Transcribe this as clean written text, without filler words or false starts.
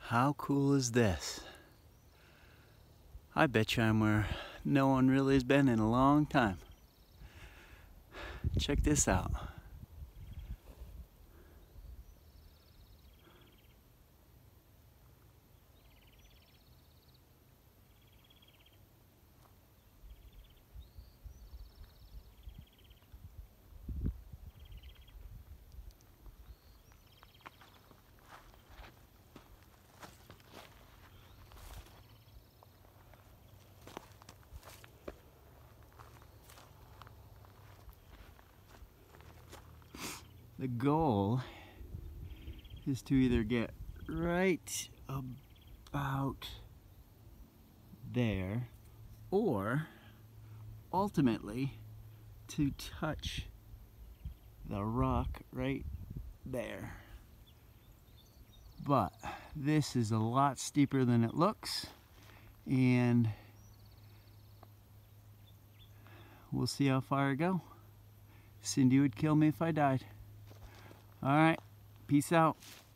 How cool is this? I bet you I'm where no one really has been in a long time. Check this out. The goal is to either get right about there or ultimately to touch the rock right there. But this is a lot steeper than it looks, and we'll see how far I go. Cindy would kill me if I died. All right, peace out.